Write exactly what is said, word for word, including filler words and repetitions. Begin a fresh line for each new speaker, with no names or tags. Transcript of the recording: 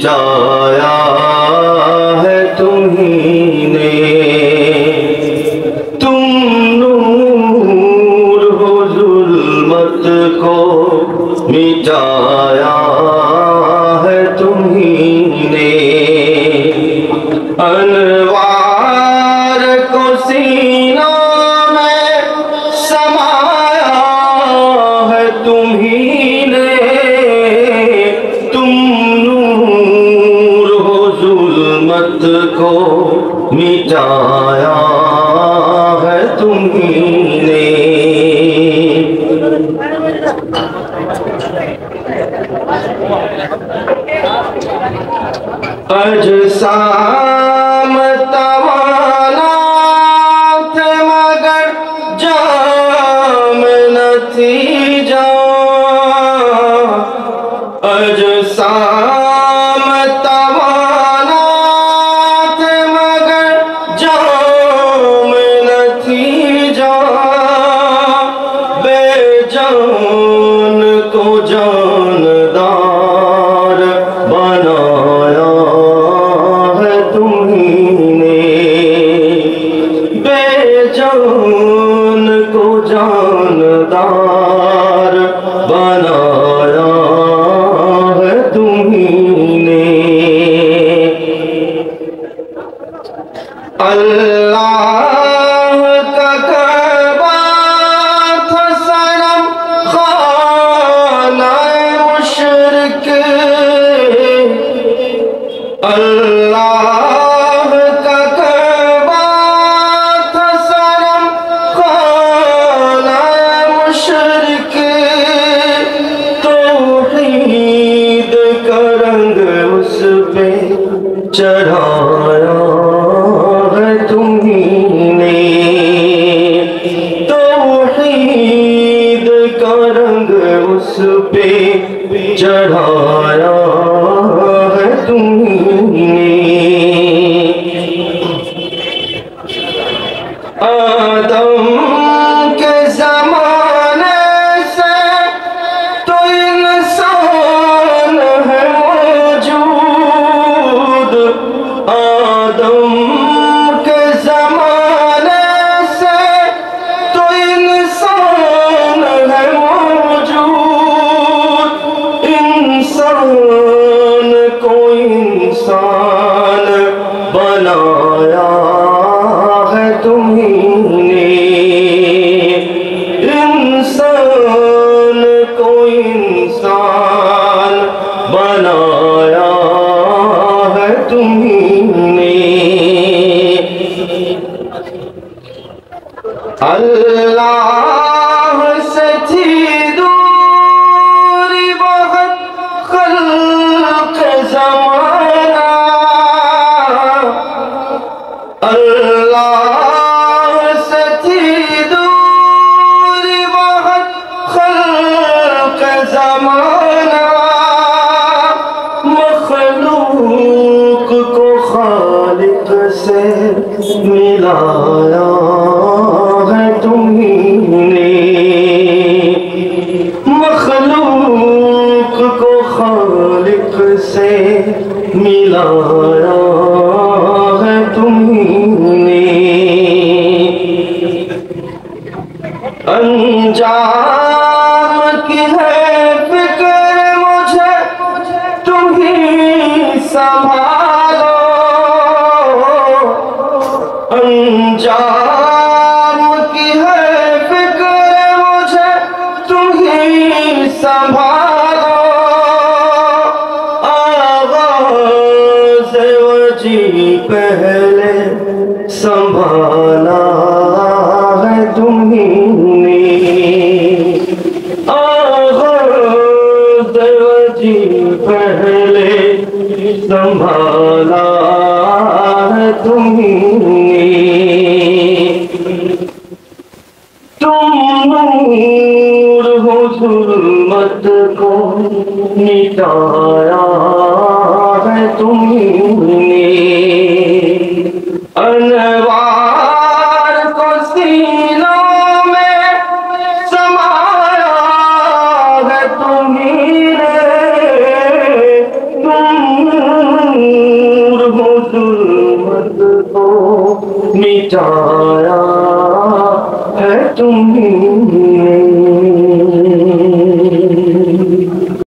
مٹایا ہے تمہیں نے، تم نور ہو ظلمت کو مٹایا ہے تمہیں نے، انوار کو سینوں میں سمایا ہے تمہیں نے، تم نور ہو ظلمت کو مٹایا ہے تمہیں نے۔ اجسام توانا تھے مگر جام نہ تھی جان، اجسام توانا تھے مگر جام نہ تھی جان، بے جان کو جاندار بنایا ہے تمہیں نے، بے جان کو جاندار بنایا ہے تمہیں نے۔ اللہ کا کعبہ تھا صنم خانہ مشرک، اللہ کا کعبہ تھا صنم خانہ مشرک، توحید کا رنگ اس پہ چڑھایا ہے تمہیں نے، توحید کا رنگ اس پہ چڑھایا ہے تمہیں نے۔ آدم کے زمانے سے تو انسان ہے موجود، آدم کے زمانے سے تو انسان ہے موجود، انسان کو انسان بنایا ہے تمہیں نے، انسان کو انسان بنایا ہے تمہیں نے۔ اللہ سے تھی دوری بہت خلق زمانہ، اللہ سے تھی دوری بہت خلق زمانہ، مخلوق کو خالق سے ملایا ہے تمہیں نے، مخلوق کو خالق سے ملایا ہے تمہیں نے۔ انجام کی ہے فکر مجھے تم ہی سنبھالو، انجام کی ہے فکر مجھے تم ہی سنبھالو، آغاز وجی پہلے سنبھالا ہے تمہیں نے، آغاز وجی پہلے سنبھالا ہے تمہیں نے، تم نور ہو ظلمت کو مٹایا ہے تمہیں نے، انوار کو سینوں میں سمایا ہے تمہیں نے، تم درد کو مٹایا ہے تمہیں